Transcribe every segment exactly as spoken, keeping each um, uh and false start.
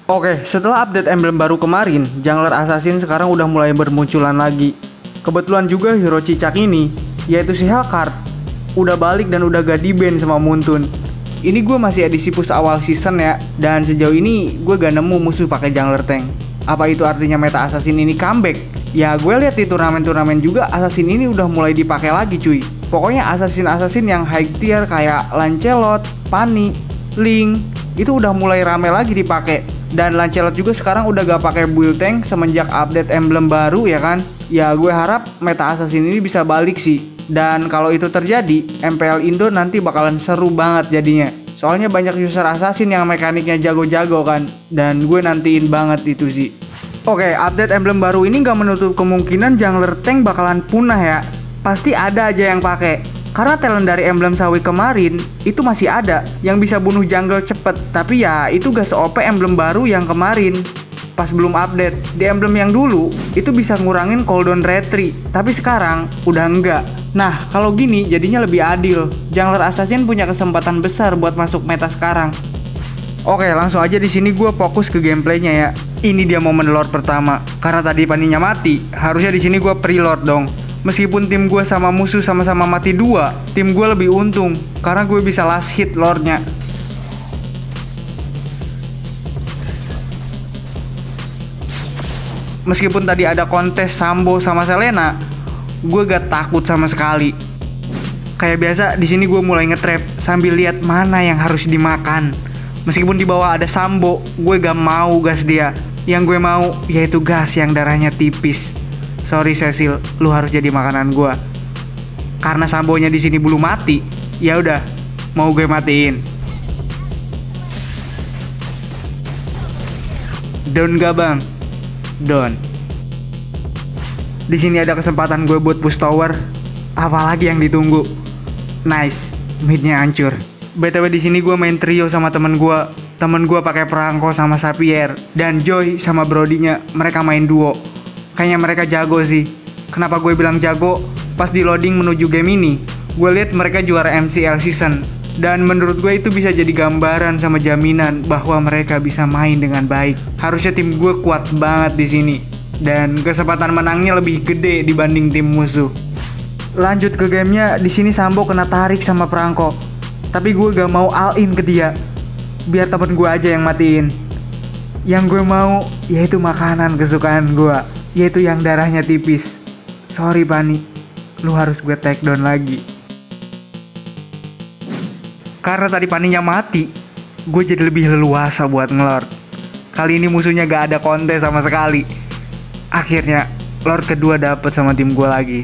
Oke, setelah update emblem baru kemarin, jungler assassin sekarang udah mulai bermunculan lagi. Kebetulan juga hero cicak ini, yaitu si Hellcard, udah balik dan udah gak di-ban sama Muntun. Ini gue masih edisi push awal season ya, dan sejauh ini gue gak nemu musuh pakai jungler tank. Apa itu artinya meta assassin ini comeback? Ya gue lihat di turnamen-turnamen juga assassin ini udah mulai dipakai lagi cuy. Pokoknya assassin-assassin yang high tier kayak Lancelot, Fanny, Link, itu udah mulai rame lagi dipakai. Dan Lancelot juga sekarang udah gak pakai build tank semenjak update emblem baru ya kan. Ya gue harap meta assassin ini bisa balik sih. Dan kalau itu terjadi, M P L Indo nanti bakalan seru banget jadinya. Soalnya banyak user assassin yang mekaniknya jago-jago kan. Dan gue nantiin banget itu sih. Oke, update emblem baru ini gak menutup kemungkinan jungler tank bakalan punah ya. Pasti ada aja yang pakai. Karena talent dari emblem sawi kemarin itu masih ada yang bisa bunuh jungle cepet. Tapi ya itu gak se-O P emblem baru yang kemarin pas belum update. Di emblem yang dulu itu bisa ngurangin cooldown retry, tapi sekarang udah enggak. Nah kalau gini jadinya lebih adil. Jungler assassin punya kesempatan besar buat masuk meta sekarang. Oke, langsung aja di sini gue fokus ke gameplaynya ya. Ini dia momen lord pertama. Karena tadi Fanny-nya mati, harusnya di sini gue pre-lord dong. Meskipun tim gue sama musuh sama-sama mati dua, tim gue lebih untung karena gue bisa last hit lordnya. Meskipun tadi ada kontes Sambo sama Selena, gue gak takut sama sekali. Kayak biasa di sini gue mulai nge-trap sambil lihat mana yang harus dimakan. Meskipun di bawah ada Sambo, gue gak mau gas dia. Yang gue mau yaitu gas yang darahnya tipis. Sorry Cecil, lu harus jadi makanan gue. Karena Sambonya di sini belum mati, ya udah, mau gue matiin. Down gak bang? Down. Di sini ada kesempatan gue buat push tower. Apalagi yang ditunggu? Nice, midnya hancur. B T W di sini gue main trio sama temen gue. Temen gue pakai perangko sama Xavier dan Joy sama Brodinya. Mereka main duo. Kayaknya mereka jago sih. Kenapa gue bilang jago? Pas di loading menuju game ini, gue lihat mereka juara M C L season. Dan menurut gue itu bisa jadi gambaran sama jaminan bahwa mereka bisa main dengan baik. Harusnya tim gue kuat banget di sini. Dan kesempatan menangnya lebih gede dibanding tim musuh. Lanjut ke gamenya, di sini Sambo kena tarik sama perangko. Tapi gue gak mau all in ke dia. Biar temen gue aja yang matiin. Yang gue mau yaitu makanan kesukaan gue, yaitu yang darahnya tipis. Sorry Fanny, lu harus gue take down lagi. Karena tadi Fanny-nya mati, gue jadi lebih leluasa buat ngelord. Kali ini musuhnya gak ada kontes sama sekali. Akhirnya lord kedua dapet sama tim gue lagi.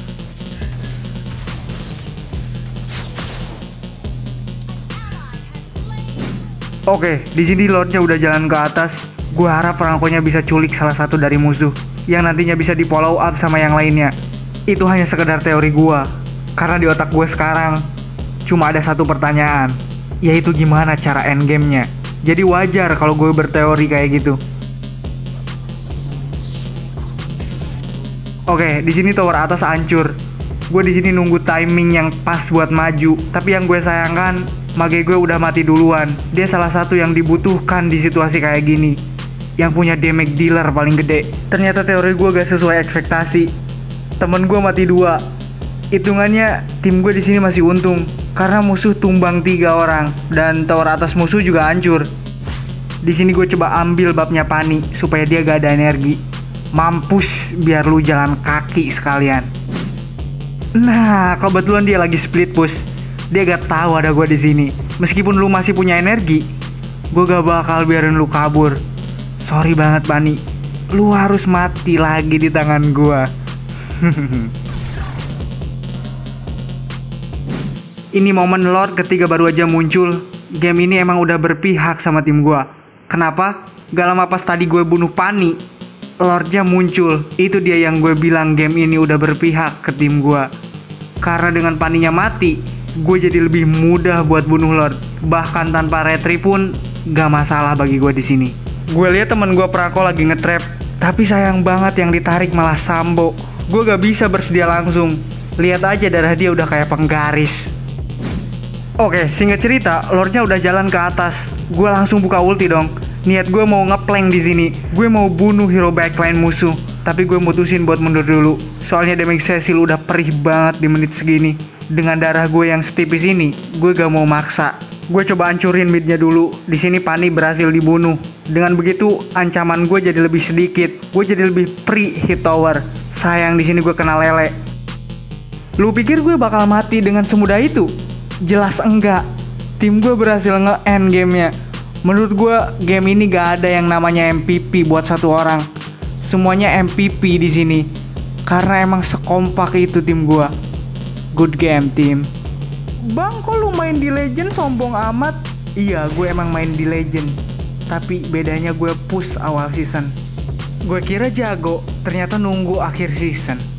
Oke, di sini lordnya udah jalan ke atas. Gue harap perangkonya bisa culik salah satu dari musuh yang nantinya bisa di follow up sama yang lainnya. Itu hanya sekedar teori gue, karena di otak gue sekarang cuma ada satu pertanyaan, yaitu gimana cara endgame-nya. Jadi wajar kalau gue berteori kayak gitu. Oke, di sini tower atas hancur. Gue di sini nunggu timing yang pas buat maju, tapi yang gue sayangkan mage gue udah mati duluan. Dia salah satu yang dibutuhkan di situasi kayak gini, yang punya damage dealer paling gede. Ternyata teori gue gak sesuai ekspektasi. Temen gue mati dua. Hitungannya tim gue di sini masih untung karena musuh tumbang tiga orang dan tower atas musuh juga hancur. Di sini gue coba ambil babnya Fanny supaya dia gak ada energi. Mampus, biar lu jalan kaki sekalian. Nah, kebetulan dia lagi split push. Dia gak tahu ada gue di sini. Meskipun lu masih punya energi, gue gak bakal biarin lu kabur. Sorry banget Fanny, lu harus mati lagi di tangan gue. Ini momen lord ketiga baru aja muncul. Game ini emang udah berpihak sama tim gue. Kenapa? Gak lama pas tadi gue bunuh Fanny, lordnya muncul. Itu dia yang gue bilang game ini udah berpihak ke tim gue. Karena dengan Fanny-nya mati, gue jadi lebih mudah buat bunuh lord. Bahkan tanpa retry pun gak masalah bagi gue di sini. Gue lihat temen gue perangko lagi nge-trap, tapi sayang banget yang ditarik malah Sambo. Gue gak bisa bersedia langsung. Lihat aja darah dia udah kayak penggaris. Oke, singkat cerita, lordnya udah jalan ke atas. Gue langsung buka ulti dong. Niat gue mau ngeplank di sini. Gue mau bunuh hero backline musuh. Tapi gue mutusin buat mundur dulu. Soalnya damage Cecil udah perih banget di menit segini. Dengan darah gue yang setipis ini, gue gak mau maksa. Gue coba hancurin midnya dulu. Di sini Pani berhasil dibunuh. Dengan begitu, ancaman gue jadi lebih sedikit. Gue jadi lebih free hit tower. Sayang di sini gue kena lele. Lu pikir gue bakal mati dengan semudah itu? Jelas enggak. Tim gue berhasil nge-end gamenya. Menurut gue, game ini gak ada yang namanya M V P buat satu orang. Semuanya M V P di sini. Karena emang sekompak itu tim gue. Good game, tim. Bang, kok lu main di Legend sombong amat? Iya, gue emang main di Legend. Tapi bedanya gue push awal season. Gue kira jago, ternyata nunggu akhir season.